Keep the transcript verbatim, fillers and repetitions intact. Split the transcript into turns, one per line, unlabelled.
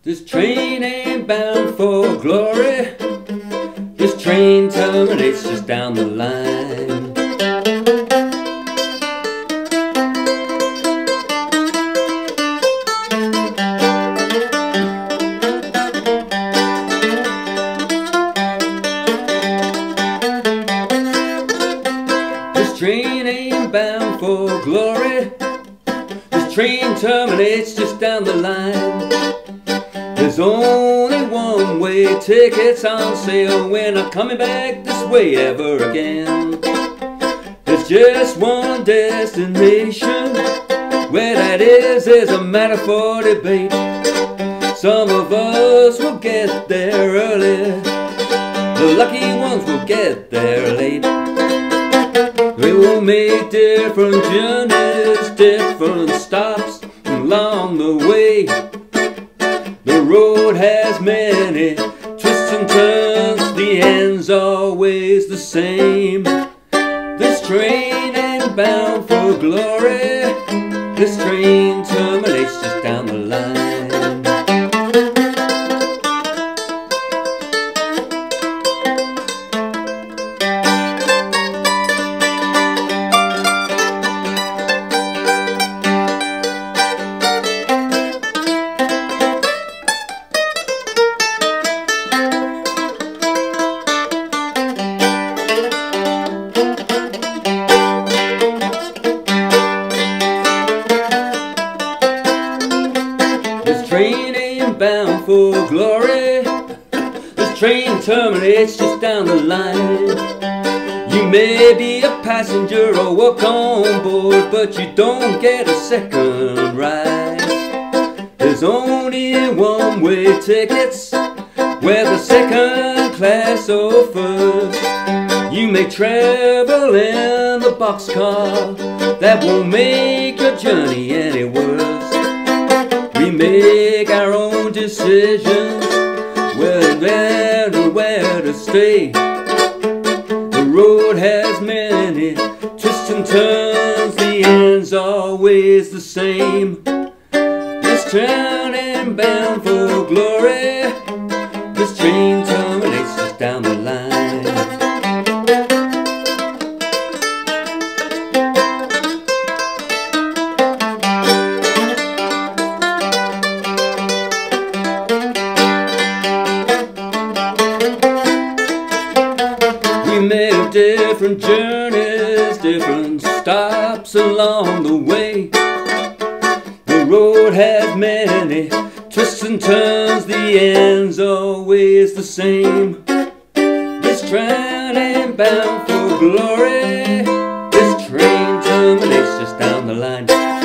This train ain't bound for glory. This train terminates just down the line. This train ain't bound for glory. This train terminates just down the line. There's only one-way tickets on sale. We're not coming back this way ever again. There's just one destination. Where that is is a matter for debate. Some of us will get there early. The lucky ones will get there late. We will make different journeys, different stops along the way. The road has many twists and turns, the end's always the same. This train ain't bound for glory. This train terminates just down the line. This train ain't bound for glory. This train terminates just down the line. You may be a passenger or work on board, but you don't get a second ride. There's only one-way tickets where the second class or first. You may travel in the boxcar, that won't make your journey any worse. We make our own decisions, where and where to stay. The road has many twists and turns, the end's always the same. This train ain't bound for glory. This train terminates just down the line. We made different journeys, different stops along the way. The road has many twists and turns, the end's always the same. This train ain't bound for glory. This train terminates just down the line.